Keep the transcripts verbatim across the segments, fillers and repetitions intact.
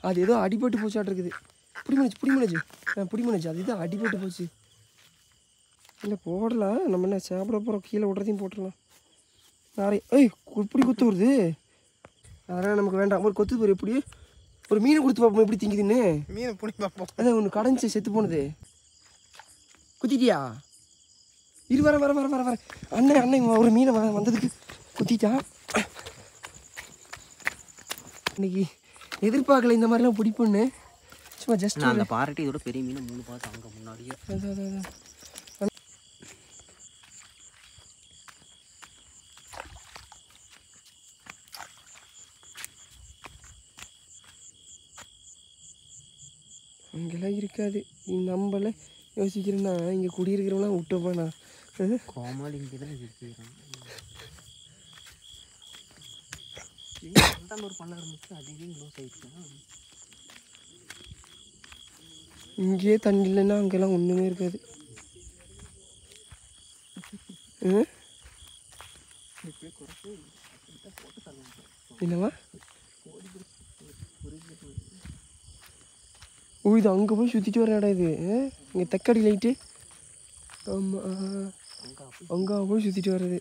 அது ஏதோ அடிபட்டு போச்சாட்டு இருக்குது. பிடி மணிச்சு பிடி மணிச்சு ஆ பிடி மணிச்சு அது இது அடிபட்டு போச்சு. இல்லை போடலாம், நம்ம என்ன சாப்பிட போகிறோம், கீழே விட்றதையும் போட்டுடலாம். நிறைய ஏய் இப்படி குத்து வருது, அதெல்லாம் நமக்கு வேண்டாம். ஒரு கொத்து போகிற எப்படி ஒரு மீனை கொடுத்து பார்ப்போம் எப்படி திங்குதுன்னு. மீனை பிடி பார்ப்போம். அதான் ஒன்று கடைஞ்சி செத்து போனது. குத்திட்டியா? இரு வர வர வர வர வர அண்ணன் அண்ணன் ஒரு மீனை வந்ததுக்கு குத்திட்டா. இன்னைக்கு எதிர்பார்க்கல இந்த மாதிரிலாம் பிடிப்புன்னு. சும்மா ஜஸ்ட் அந்த பாராட்டி இதோட பெரிய மீனை மூணு பார்த்து அங்கே முன்னாடியே. அதான் அதான் அதான் அங்கெல்லாம் இருக்காது. நம்மள யோசிக்கிறேன்னா இங்கே குடியிருக்கிறவங்களாம் விட்டுப்பேண்ணா. கோமாளி இங்கே தான் இருக்கிறான். ஒரு பண்ண ஆரம்பிச்சு அதுவே க்ளோஸ் ஆகிடுச்சுன்னா இங்கேயே தண்ணி இல்லைன்னா அங்கெல்லாம் ஒன்றுமே இருக்காது. என்னவா ஓ இது அங்கே போய் சுற்றிட்டு வர இடம் இது. இங்கே தக்காடி லைட்டு. ஆமாம் அங்கே போய் சுற்றிட்டு வர்றது.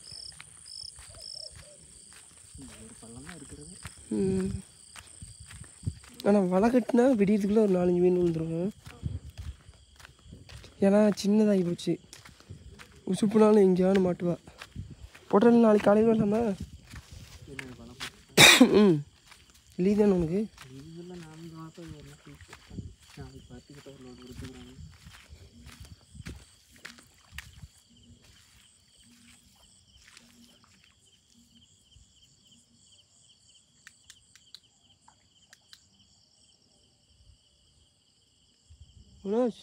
ம் ஆனால் வலை கட்டினா விடியறதுக்குள்ளே ஒரு நாலஞ்சு மீன் விழுந்துருவோம். ஏன்னா சின்னதாகி போச்சு. உசுப்புனாலும் எங்கேயானு மாட்டுவா. போட்டாலும் நாளைக்கு காலையில் வரலாமா? ம் லீவ் தானே உனக்கு? மனோஜ்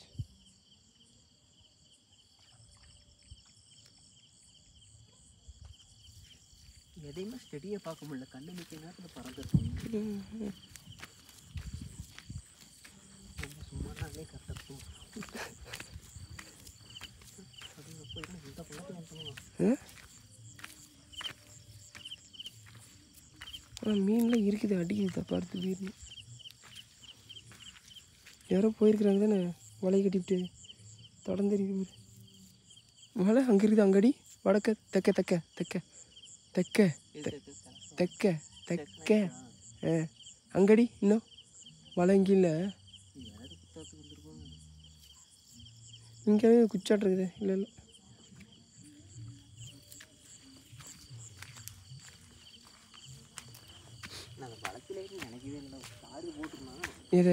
எதையுமே ஸ்டெடியாக பார்க்க முடியல. கண்ணு நிற்க நேரத்தில் பறந்துருக்கோம். சும்மா நாங்களே கரெக்டாக இருக்கும். மீன்லாம் இருக்குது, அடிக்குது பார்த்து மீன். யாரோ போயிருக்கிறாங்க தானே வலையை கட்டிவிட்டு தொடர்ந்து இருக்குது. மழை அங்கே இருக்குது, அங்கடி வடக்க தெக்க தெக்க தெக்க தெக்க தெக்க தெக்க ஆ அங்கடி இன்னும் மழை இங்கே இல்லை. இங்கே குச்சாட்டு இருக்குது. இல்லை இல்லை இது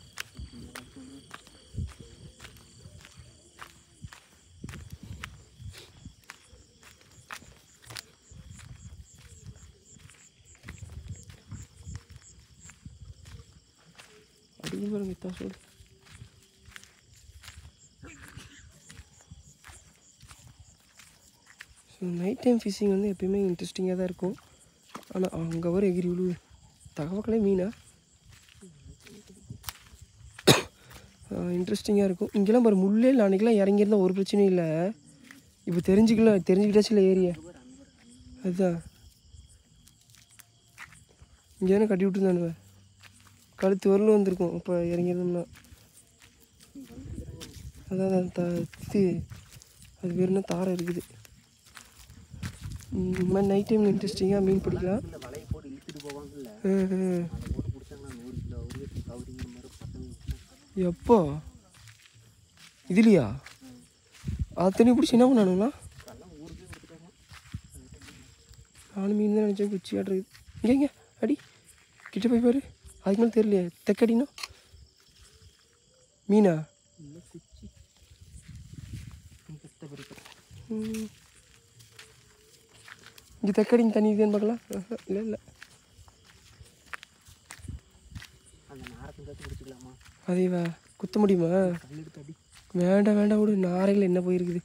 அடிக்கும் பாருங்க இத்தான் சொல்லு. ஸோ நைட் டைம் ஃபிஷிங் வந்து எப்பயுமே இன்ட்ரெஸ்டிங்காக தான் இருக்கும். ஆனால் அங்கே வர எகிரி விழுவு தகவக்கலே மீனா இன்ட்ரெஸ்டிங்காக இருக்கும். இங்கெல்லாம் பாரு முள்ளே இல்லை. அன்றைக்கெலாம் இறங்கியிருந்தால் ஒரு பிரச்சனையும் இல்லை. இப்போ தெரிஞ்சுக்கலாம் தெரிஞ்சுக்கிட்டாச்சு இல்லை ஏரியா. அதுதான் இங்கே தானே கட்டி விட்டுருந்தானுவ. கழுத்து வரலும் வந்திருக்கும் அப்போ இறங்கியிருந்தோம்னா. அதான் த இது அது பேர் என்ன தாரை இருக்குது. இந்த மாதிரி நைட் டைமில் இன்ட்ரெஸ்டிங்காக மீன் பிடிக்கலாம். எப்போ இதுலையா அது தண்ணி பிடிச்சி என்ன பண்ணானுங்களா? நானும் மீன் தான் நினச்சேன். குச்சி ஆடுறது இங்கே இங்கே அடி கிட்ட போய் பாரு. அதுக்கு மேலே தெரியலையே தெக்கடினா மீனா. இங்கே தெக்கடிங்க தண்ணி இதுன்னு பார்க்கலாம். இல்லை இல்லை அதேவா குத்த முடியுமா? வேண்டாம் வேண்டாம் விடு. நாரைகள் என்ன போயிருக்குது.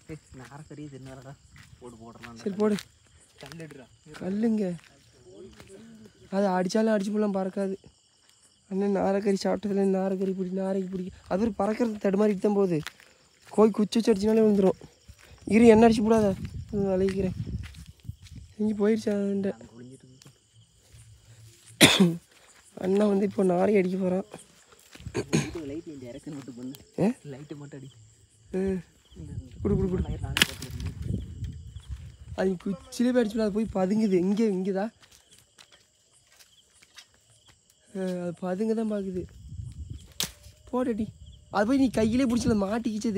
சரி போடு கல்லுங்க. அது அடித்தாலும் அடிச்சு போடலாம் பறக்காது. அண்ணன் நாரைக்கறி சாப்பிட்டதுல நாரைக்கறி பிடி நாரைக்கு பிடிக்கும். அது ஒரு பறக்கிறது தடுமாறிட்டு தான் போகுது. கோய் குச்சி வச்சு அடிச்சினாலே விழுந்துடும். இரு என்ன அடிச்சு போடாத அழைக்கிறேன். செஞ்சு போயிடுச்சு. அதுண்ட அண்ணா வந்து இப்போ நாரை அடிக்க போகிறான். லைட் இந்த இறக்குன்னு மட்டும் பண்ணு. ஏ லைட்டை மட்டும் அடி. ம் குடு குடு குடு. நானே பார்த்துருக்கேன். அது குச்சிலே போயிடுச்சு, அது போய் பதுங்குது. இங்கே இங்கேதான் அது பதுங்க தான் பார்க்குது. போடடி, அது போய் நீ கையிலே பிடிச்சல மாட்டிக்கிச்சது.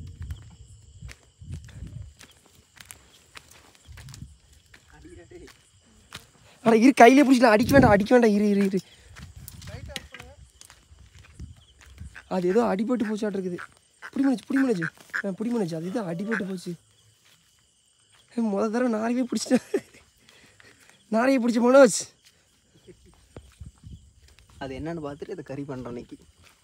ஆனால் இரு, கையிலே பிடிச்சலாம். அடிக்க வேண்டாம் அடிக்க வேண்டாம் இரு இரு இரு அது ஏதோ அடிபட்டு போச்சாட்டு இருக்குது. புடி மணிச்சு புடி மணிச்சு புடி மணிச்சு அது ஏதோ அடிபட்டு போச்சு. முத தடவை நாரையே பிடிச்சிட்டேன். நாரையை பிடிச்ச மனோஜ். அது என்னன்னு பார்த்துட்டு அதை கறி பண்ணுறோம் இன்னைக்கு.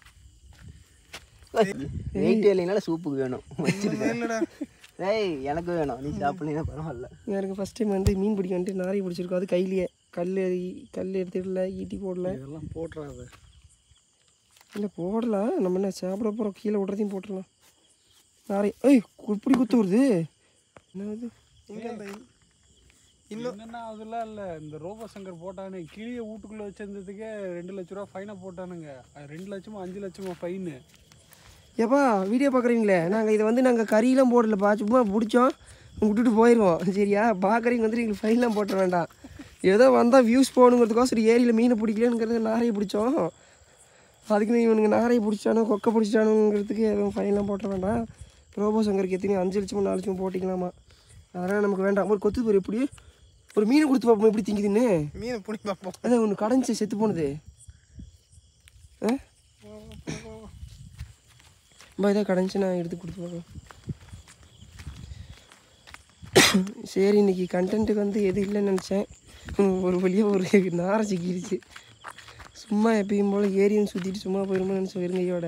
வெயிட் இல்லைனால சூப்புக்கு வேணும் வச்சிருக்கேன். ஏய் எனக்கு வேணும், நீ சாப்பிட்லீங்கன்னா பரவாயில்ல. எனக்கு ஃபஸ்ட் டைம் வந்து மீன் பிடிக்க வந்துட்டு நாரையை பிடிச்சிருக்கோம். அது கையிலேயே கல் கல் எடுத்துடல, ஈட்டி போடல. இதெல்லாம் போட்டுறாது. இல்லை போடலாம், நம்ம என்ன சாப்பிட போகிறோம், கீழே விட்றதையும் போட்டுடலாம். நாரை ஏய் இப்படி குத்து வருது. என்னது இன்னும் என்னன்னா அதெல்லாம் இல்லை, இந்த ரோபோ சங்கர் போட்டானு கிளியை வீட்டுக்குள்ளே வச்சிருந்ததுக்கே ரெண்டு லட்ச ரூபா ஃபைனை போட்டானுங்க. அது ரெண்டு லட்சமோ அஞ்சு லட்சமோ ஃபைனு. ஏப்பா வீடியோ பார்க்குறீங்களே, நாங்கள் இதை வந்து நாங்கள் கறியெலாம் போடலப்பா, சும்மா பிடிச்சோம் விட்டுட்டு போயிடுவோம். சரியா, பார்க்குறீங்க வந்துட்டு எங்களுக்கு ஃபைன்லாம் போட்ட வேண்டாம். ஏதோ வந்தால் வியூஸ் போகணுங்கிறதுக்கோசரம் ஏரியில் மீனை பிடிக்கலங்கிறது நாரையை பிடிச்சோம். அதுக்கு நீ இவனுங்க நாரையை பிடிச்சானோ கொக்கை பிடிச்சானுங்கிறதுக்கு எதுவும் ஃபைன்லாம் போட்ட வேண்டாம். ரோபோ சங்கருக்கு எத்தனையும் அஞ்சு லட்சமோ நாலு லட்சமோ போட்டிக்கலாமா, அதனால் நமக்கு வேண்டாம். ஒரு கொத்து போய் எப்படி ஒரு மீனை கொடுத்து பார்ப்போம் எப்படி திங்குதுன்னு. மீனை பிடி பார்ப்போம். அதான் ஒன்று கடைஞ்சி செத்து போனது. ஆ இதை கடைஞ்சி நான் எடுத்து கொடுத்து பார்க்கலாம். சரி, இன்றைக்கி கண்டென்ட்டுக்கு வந்து எது இல்லைன்னு நினச்சேன். ஒரு வழியாக ஒரு நாரை சிக்கிடுச்சு. சும்மா எப்பயும் போல் ஏரியும் சுற்றிட்டு சும்மா போயிருமோ நினச்சேன் வெறுங்கையோட.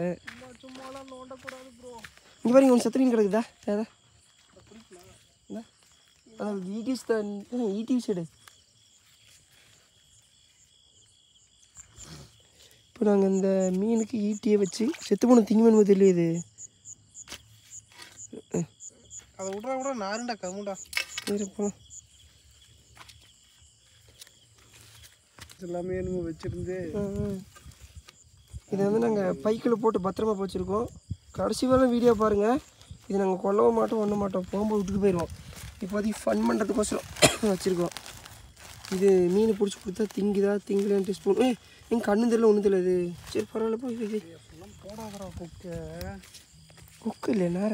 இங்கே பாருங்க ஒன்று சத்துரியும் கிடக்குதா ஏதா அதான் ஈடியூஸ் தான் ஈடியூஸ் எடு. இப்போ நாங்கள் இந்த மீனுக்கு ஈட்டியை வச்சு செத்து போன திங்க வேணுமோ தெரியுது. அதை விட்றா கூட நாருண்டா கருமுண்டா போகலாம். எல்லாமே என்னமோ வச்சுருந்து இதை வந்து நாங்கள் பைக்கில் போட்டு பத்திரமா வச்சுருக்கோம். கடைசி வரை வீடியோ பாருங்கள். இது நாங்கள் கொல்லவும் மாட்டோம் ஒன்றும் மாட்டோம், போகும்போது விட்டுட்டு போயிடுவோம். இப்போதைக்கு ஃபன் பண்ணுறதுக்கோசரம் வச்சுருக்கோம். இது மீன் பிடிச்சி கொடுத்தா திங்குதா திங்கலன்னு டெஸ்ட் பண்ணுவோம். ஏ எங்கள் கண்ணு தெரியல ஒன்றும் தெரியாது. சரி பரவாயில்ல போய் போடாதரா கொக்கை கொக்கு இல்லை நேர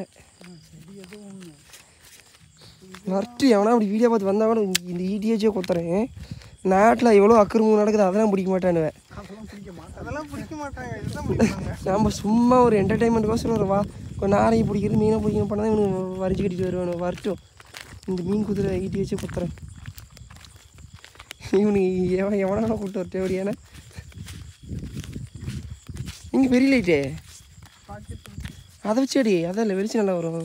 நட்டு எவனா அப்படி வீடியோ பார்த்து வந்தால் கூட இந்த ஈட்டியாச்சே கொத்துறேன். நாட்டில் எவ்வளோ அக்கிரமம் நடக்குது அதெல்லாம் பிடிக்க மாட்டானுவேன். அதெல்லாம் பிடிக்க மாட்டாங்க, இதுதான் நம்ம சும்மா ஒரு என்டர்டைன்மெண்ட்டுக்கோசரம் ஒரு வா கொஞ்சம் நாரையை பிடிக்கிறது மீனை பிடிக்கணும் பண்ணால் இவனுக்கு வரைஞ்சி கட்டிட்டு வருவானு வரட்டும். இந்த மீன் குதிரை ஈட்டி வச்சு குத்துறேன். இவனுக்கு எவன் எவனால கூப்பிட்டு வரட்டே அப்படியானா நீங்கள் பெரிய லைட்டே அதை வச்சு அடி, அதான் இல்லை வெளிச்சம் நல்லா வரும்.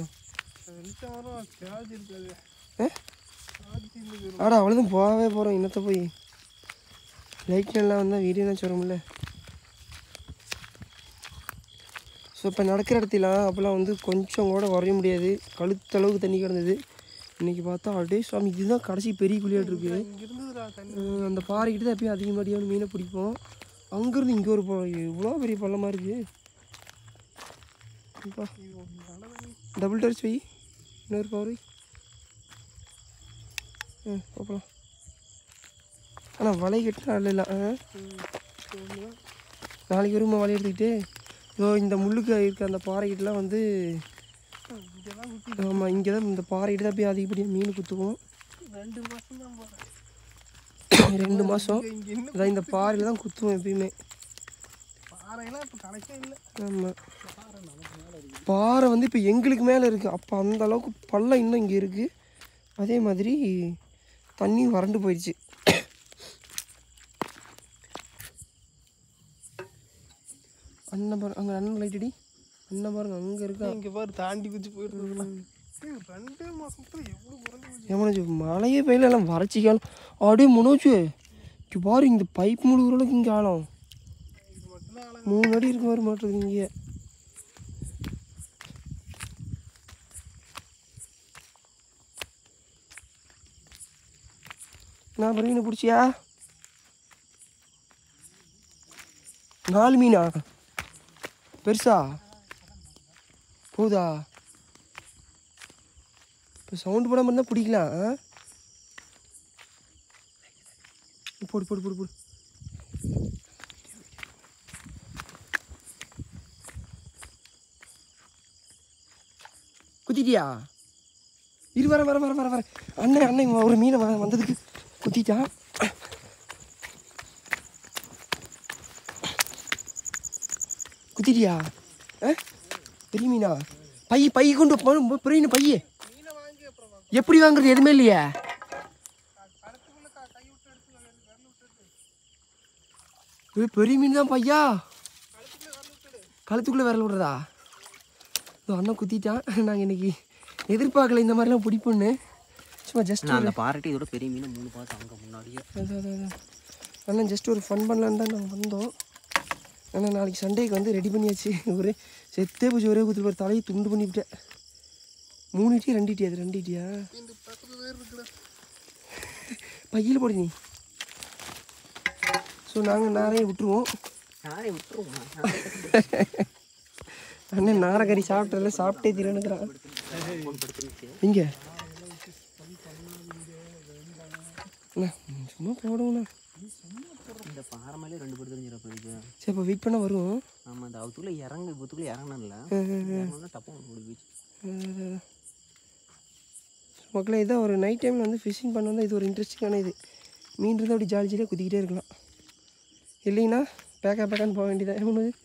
ஆடா அவ்வளோதான் போகவே போகிறோம். இன்னத்தை போய் லைட் நல்லா வந்தால் வீடியோ தான் சொல்லும்ல. ஸோ இப்போ நடக்கிற இடத்துலாம் அப்போல்லாம் வந்து கொஞ்சம் கூட வரைய முடியாது, கழுத்தளவுக்கு தண்ணி கிடந்தது. இன்றைக்கி பார்த்தா அப்படியே சுவாமி இதுதான் கடைசி பெரிய குழியாட்டு இருக்குது. அந்த பாறைக்கிட்ட தான் எப்பயும் அதிகமாடியான மீனை பிடிப்போம். அங்கேருந்து இங்கே ஒரு இவ்வளோ பெரிய பள்ளமாக இருக்குது. டபுள் டர்ச் வை, இன்னொரு பவர் வை. ம் பார்க்கலாம். ஆனால் வலை கட்டினா இல்லை இல்லை நாளைக்கு வருமா வலை எடுத்துக்கிட்டு. இதோ இந்த முள்ளுக்கு இருக்க அந்த பாறைக்கிட்டலாம் வந்து ஆமாம் இங்கே தான் இந்த பாறைக்கிட்ட தான் போய் அதிகப்படியாக மீன் குத்துவோம். ரெண்டு மாதம் தான் போகிறேன். ரெண்டு மாதம் இதான் இந்த பாறையில் தான் குத்துவோம் எப்பயுமே. பாறையெல்லாம் இப்போ கணக்கே இல்லை. ஆமாம் பாறை வந்து இப்போ எங்களுக்கு மேலே இருக்குது. அப்போ அந்த அளவுக்கு பள்ளம் இன்னும் இங்கே இருக்குது. அதே மாதிரி தண்ணியும் வறண்டு போயிடுச்சு. அண்ணன் பாருங்க அங்கே அண்ணன் லைட்டடி அண்ணன் பாருங்க அங்கே இருக்கா. இங்கே பாரு தாண்டி குச்சி போயிட்டு ரெண்டே மாதத்துல எவ்வளோ குறைஞ்சி ஏமாச்சு மழையே பெய்யல எல்லாம் வறட்சிக்காலம் அப்படியே முனோச்சு. பாரு இந்த பைப் முழுகிற அளவுக்கு இங்கே ஆழம் மூணு அடி இருக்க மாதிரி மாட்டுறது இங்கே. நான் மீனை பிடிச்சியா நாலு மீனா பெருசா போகுதா? இப்போ சவுண்டு போடாமல் இருந்தால் பிடிக்கலாம். போடு போடு போடு போடு. குத்திட்டியா? இரு வர வர வர வர வர அண்ணன் அண்ணன் ஒரு மீனை வ வந்ததுக்கு குத்திட்டான். குத்திட்டியா? ஆ பெரிய மீனா? பை பை கொண்டு போ பெரிய பைய எப்படி வாங்குறது? எதுவுமே இல்லையா? பெரிய மீன் தான் பையா. கழுத்துக்குள்ளே விரல் விடுறதா? அண்ணன் குத்திட்டான். நாங்கள் இன்னைக்கு எதிர்பார்க்கல இந்த மாதிரிலாம் பிடிப்போன்னு. சும்மா ஜஸ்ட் அந்த பாராட்டி இதோட பெரிய மீன் மூணு பார்த்து அங்கே முன்னாடியே. அதான் அதான் அண்ணன் ஜஸ்ட் ஒரு ஃபன் பண்ணலான்னு தான் நாங்கள் வந்தோம். ஆனால் நாளைக்கு சண்டேக்கு வந்து ரெடி பண்ணியாச்சு. ஒரு செத்தே பூச்சி ஒரே குத்து ஒரு தலையை துண்டு பண்ணிவிட்டேன். மூணு இட்டியா ரெண்டு இட்டியா? அது ரெண்டு இட்டியா? பையில் போடு நீ. ஸோ நாங்கள் நாரையை விட்டுருவோம். நாரை விட்டுருவோம். அண்ணன் நாரைக்கறி சாப்பிட்டதில்ல, சாப்பிட்டே தீரனுக்குறான். இங்கே அண்ணா சும்மா போடுவோண்ணா. இந்த பாறை மேலே ரெண்டு பேர் தெரிஞ்சிடப்போது. சரி இப்போ வெயிட் பண்ண வரும். ஆமாம் அந்த அவத்துக்குள்ளே இறங்கு இப்போத்துக்குள்ளே இறங்கணும்ல. டப்பம் போயிடுச்சு. மக்களே இதான் ஒரு நைட் டைமில் வந்து ஃபிஷ்ஷிங் பண்ண வந்தால் இது ஒரு இன்ட்ரெஸ்டிங்கான இது. மீன் இருந்தால் அப்படி ஜாலி ஜாலியாக குதிக்கிட்டே இருக்கலாம். இல்லைன்னா பேக்கா பேக்கான்னு போக வேண்டியதான். என்ன பண்ணுது?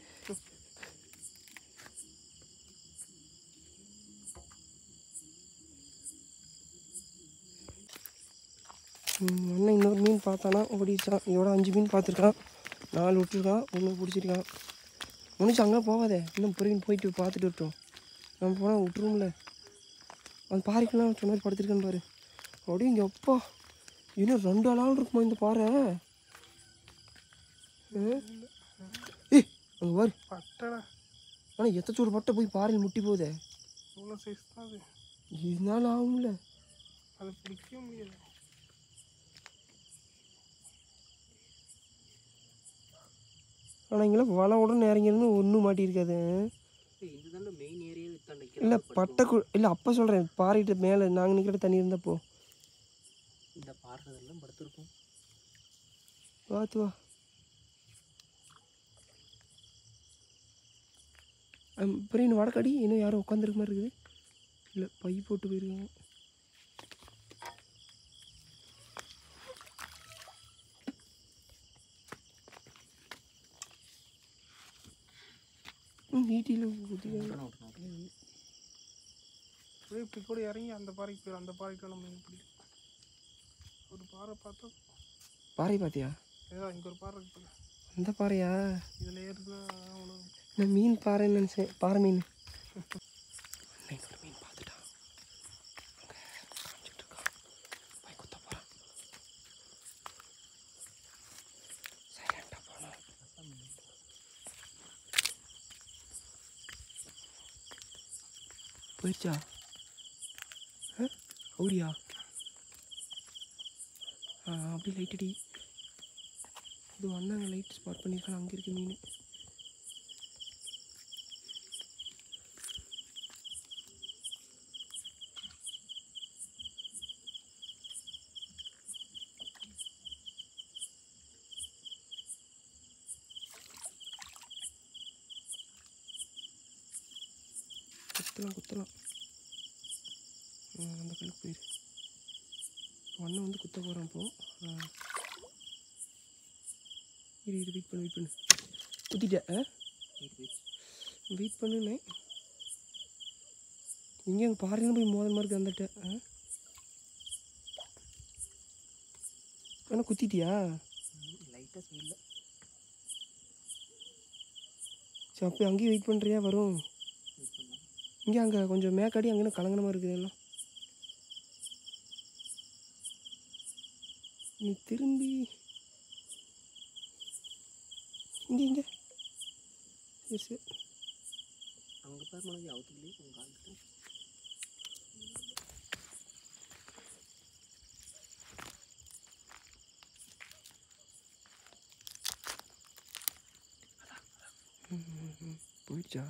அண்ணன் இன்னொரு மீன் பார்த்தானா ஓடிச்சான். இதோட அஞ்சு மீன் பார்த்துருக்கான். நாலு விட்டுருக்கான். ஒன்று பிடிச்சிருக்கான். ஒன்றுச்சு அங்கே போகாதே. இன்னும் பொறியின் போயிட்டு பார்த்துட்டு விட்டோம். நம்ம போனால் விட்டுருவோம்ல. அந்த பாறைக்கெல்லாம் சொன்ன மாதிரி படுத்துருக்கேன்னு பாரு. அப்படியே இங்கே அப்பா இன்னும் ரெண்டு ஆளாலும் இருக்குமா இந்த பாறை? ஏய் அங்கே பாரு பட்டடா. ஆனால் எத்தச்சோடு பட்டை போய் பாறையில் முட்டி போகுதே. இவ்வளோ சைஸ் தான் அது. இதனால ஆகும்ல. அதை பிடிக்கவே முடியாது. ஆனால் இங்கெல்லாம் வள உடனே இறங்கிருந்து ஒன்றும் மாட்டியிருக்காது. இதுதான் மெயின் ஏரியா. இல்லை பட்டை கு இல்லை அப்போ சொல்கிறேன் பாறைகிட்ட மேலே நாங்கள் நிற்கிற தண்ணி இருந்தப்போ இந்த பாறைதெல்லாம் படுத்துருக்கோம். பார்த்து வா. அப்புறம் இன்னும் வடக்கடி இன்னும் யாரும் உட்காந்துருக்க மாதிரி இருக்குது. இல்லை பை போட்டு போயிருக்காங்க. வீட்டில் இப்படி கூட இறங்கி அந்த பாறைக்கு போயிடும். அந்த பாறைக்கு நம்ம இப்படி ஒரு பாறை பார்த்தா. பாறை பார்த்தியா? ஏதா இங்கே ஒரு பாறை இருக்கு. அந்த பாறையா? இதில் ஏறுனா அவ்வளோ. நான் மீன் பாறைன்னு நினச்சேன். பாறை மீன். இன்னொரு மீன் பார்த்துட்டான். அங்கே காமிச்சிட்டு இருக்கான். போய் குத்த போகிறான். சைலண்டாக போகணும். போயிடுச்சா? ஆ ஓடியா? ஆ அப்படி லைட் அடி. இது அண்ணாங்க லைட் ஸ்பாட் பண்ணியிருக்காங்க. அங்கே இருக்கு மீன். குத்தலாம் குத்தலாம். அந்த கல்லுக்கு போயிரு. அண்ணன் வந்து குத்த போகிறான். இப்போ இரு இரு வெயிட் பண்ணு வெயிட் பண்ணு. குத்திட்டேன். வெயிட் பண்ணுண்ணே. இங்கே அங்கே பாறையிலும் போய் மோதல் மாதிரி வந்துட்ட. ஆனால் குத்திட்டியா? லைட்டாக ஸ்மெல்ல. சரி அப்போ அங்கேயும் வெயிட் பண்ணுறியா? வரும். இங்கே அங்கே கொஞ்சம் மேக்காடி அங்கே கலங்கின மாதிரி இருக்குது எல்லாம். நீ திரும்பி இங்கே இங்கே சரி சரி அங்கே பேர் மனது அவுத்துலேயே உங்கள் காலத்தில் போயிடுச்சா?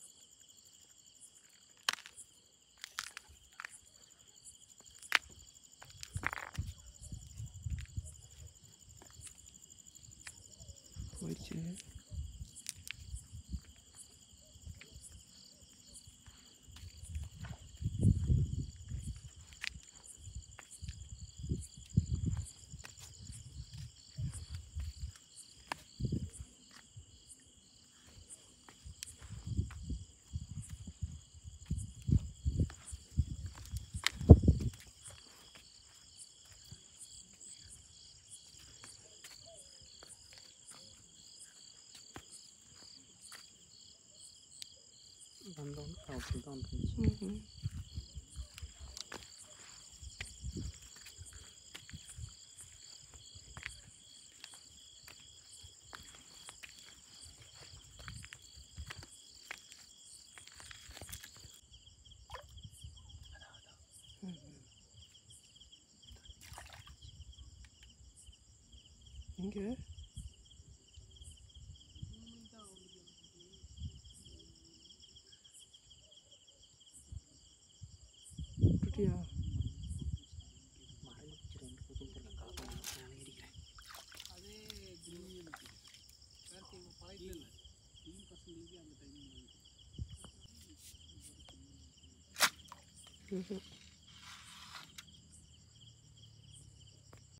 போயிடுச்சு. வந்தோம் அப்படி தான் இருந்துச்சு. இங்கே விட்டுட்டியா? அதே